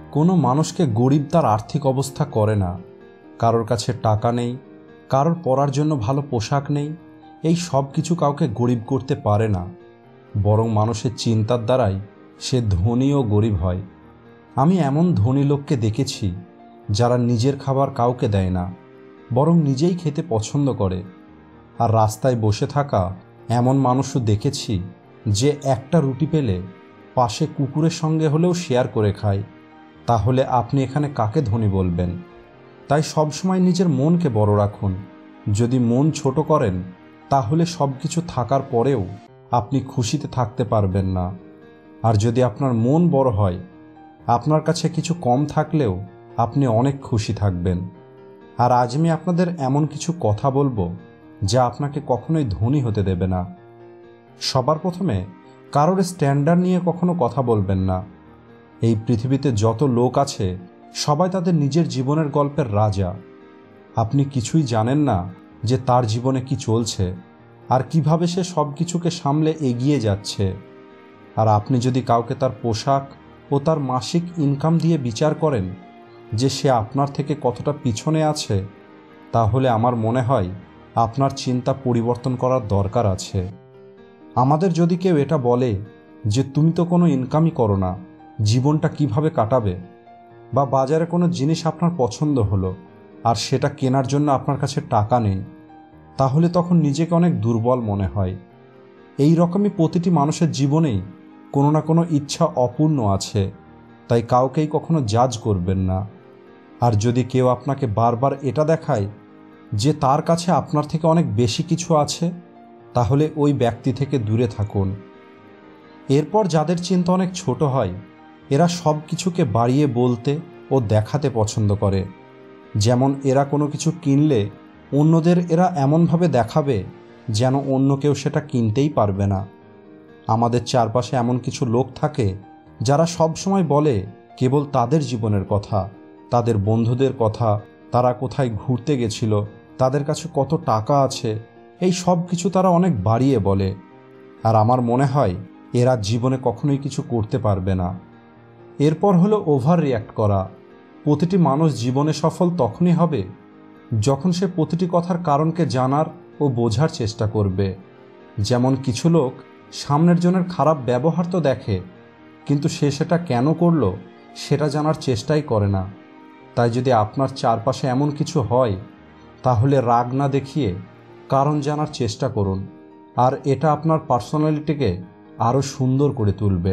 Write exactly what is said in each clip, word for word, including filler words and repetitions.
কোনো মানুষকে গরিব তার আর্থিক অবস্থা করে না। কারোর কাছে টাকা নেই, কারোর পরার জন্য ভালো পোশাক নেই, এই সব কিছু কাউকে গরিব করতে পারে না। বরং মানুষের চিন্তার দ্বারাই সে ধনী ও গরিব হয়। আমি এমন ধনী লোককে দেখেছি যারা নিজের খাবার কাউকে দেয় না, বরং নিজেই খেতে পছন্দ করে। আর রাস্তায় বসে থাকা এমন মানুষও দেখেছি যে একটা রুটি পেলে পাশে কুকুরের সঙ্গে হলেও শেয়ার করে খায়। তাহলে আপনি এখানে কাকে ধনী বলবেন? তাই সবসময় নিজের মনকে বড় রাখুন। যদি মন ছোট করেন তাহলে সব কিছু থাকার পরেও আপনি খুশিতে থাকতে পারবেন না। আর যদি আপনার মন বড় হয়, আপনার কাছে কিছু কম থাকলেও আপনি অনেক খুশি থাকবেন। আর আজ আমি আপনাদের এমন কিছু কথা বলবো যা আপনাকে কখনোই ধনী হতে দেবে না। সবার প্রথমে কারোর স্ট্যান্ডার্ড নিয়ে কখনো কথা বলবেন না। এই পৃথিবীতে যত লোক আছে সবাই তাদের নিজের জীবনের গল্পের রাজা। আপনি কিছুই জানেন না যে তার জীবনে কি চলছে আর কিভাবে সে সব কিছুকে সামলে এগিয়ে যাচ্ছে। আর আপনি যদি কাউকে তার পোশাক ও তার মাসিক ইনকাম দিয়ে বিচার করেন যে সে আপনার থেকে কতটা পিছনে আছে, তাহলে আমার মনে হয় আপনার চিন্তা পরিবর্তন করার দরকার আছে। আমাদের যদি কেউ এটা বলে যে তুমি তো কোনো ইনকামই করো না, জীবনটা কিভাবে কাটাবে, বা বাজারে কোনো জিনিস আপনার পছন্দ হলো আর সেটা কেনার জন্য আপনার কাছে টাকা নেই, তাহলে তখন নিজেকে অনেক দুর্বল মনে হয়। এই রকমই প্রতিটি মানুষের জীবনেই কোনো না কোনো ইচ্ছা অপূর্ণ আছে, তাই কাউকেই কখনো জাজ করবেন না। আর যদি কেউ আপনাকে বারবার এটা দেখায় যে তার কাছে আপনার থেকে অনেক বেশি কিছু আছে, তাহলে ওই ব্যক্তি থেকে দূরে থাকুন। এরপর যাদের চিন্তা অনেক ছোট হয়, এরা সব কিছুকে বাড়িয়ে বলতে ও দেখাতে পছন্দ করে। যেমন এরা কোনো কিছু কিনলে অন্যদের এরা এমনভাবে দেখাবে যেন অন্য কেউ সেটা কিনতেই পারবে না। আমাদের চারপাশে এমন কিছু লোক থাকে যারা সব সময় বলে কেবল তাদের জীবনের কথা, তাদের বন্ধুদের কথা, তারা কোথায় ঘুরতে গেছিল, তাদের কাছে কত টাকা আছে, এই সব কিছু তারা অনেক বাড়িয়ে বলে। আর আমার মনে হয় এরা জীবনে কখনোই কিছু করতে পারবে না। এরপর হলো ওভার রিয়্যাক্ট করা। প্রতিটি মানুষ জীবনে সফল তখনই হবে যখন সে প্রতিটি কথার কারণকে জানার ও বোঝার চেষ্টা করবে। যেমন কিছু লোক সামনের জনের খারাপ ব্যবহার তো দেখে, কিন্তু সে সেটা কেন করলো সেটা জানার চেষ্টাই করে না। তাই যদি আপনার চারপাশে এমন কিছু হয়, তাহলে রাগ না দেখিয়ে কারণ জানার চেষ্টা করুন, আর এটা আপনার পার্সোনালিটিকে আরও সুন্দর করে তুলবে।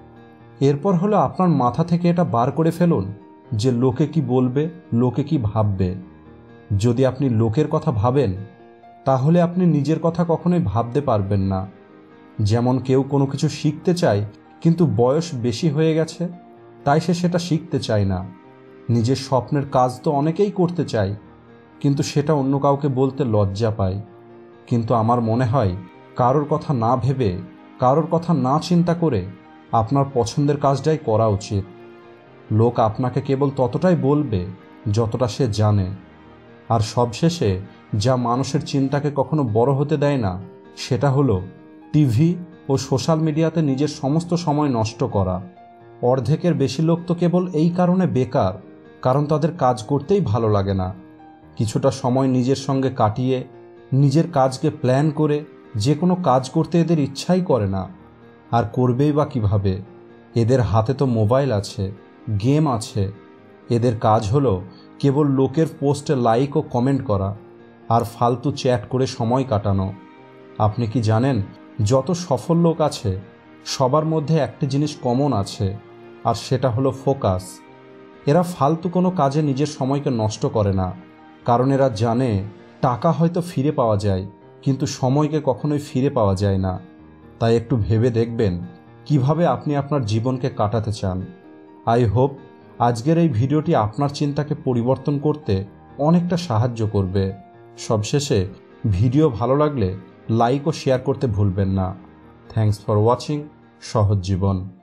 এরপর হলো আপনার মাথা থেকে এটা বার করে ফেলুন যে লোকে কি বলবে, লোকে কি ভাববে। যদি আপনি লোকের কথা ভাবেন, তাহলে আপনি নিজের কথা কখনোই ভাবতে পারবেন না। যেমন কেউ কোনো কিছু শিখতে চায় কিন্তু বয়স বেশি হয়ে গেছে, তাই সে সেটা শিখতে চায় না। নিজের স্বপ্নের কাজ তো অনেকেই করতে চায়, কিন্তু সেটা অন্য কাউকে বলতে লজ্জা পায়। কিন্তু আমার মনে হয় কারোর কথা না ভেবে, কারোর কথা না চিন্তা করে আপনার পছন্দের কাজটাই করা উচিত। লোক আপনাকে কেবল ততটাই বলবে যতটা সে জানে। আর সবশেষে যা মানুষের চিন্তাকে কখনো বড় হতে দেয় না, সেটা হলো টিভি ও সোশ্যাল মিডিয়াতে নিজের সমস্ত সময় নষ্ট করা। অর্ধেকের বেশি লোক তো কেবল এই কারণে বেকার, কারণ তাদের কাজ করতেই ভালো লাগে না। কিছুটা সময় নিজের সঙ্গে কাটিয়ে নিজের কাজকে প্ল্যান করে যে কোনো কাজ করতে এদের ইচ্ছাই করে না। আর করবেই বা কীভাবে? এদের হাতে তো মোবাইল আছে, গেম আছে। এদের কাজ হলো কেবল লোকের পোস্টে লাইক ও কমেন্ট করা আর ফালতু চ্যাট করে সময় কাটানো। আপনি কি জানেন, যত সফল লোক আছে সবার মধ্যে একটি জিনিস কমন আছে, আর সেটা হলো ফোকাস। এরা ফালতু কোনো কাজে নিজের সময়কে নষ্ট করে না, কারণ এরা জানে টাকা হয়তো ফিরে পাওয়া যায়, কিন্তু সময়কে কখনোই ফিরে পাওয়া যায় না। তাই একটু ভেবে দেখবেন কিভাবে আপনি আপনার জীবনকে কাটাতে চান। আই হোপ আজকের এই ভিডিওটি আপনার চিন্তাকে পরিবর্তন করতে অনেকটা সাহায্য করবে। সবশেষে ভিডিও ভালো লাগলে লাইক ও শেয়ার করতে ভুলবেন না। থ্যাঙ্কস ফর ওয়াচিং সহজ জীবন।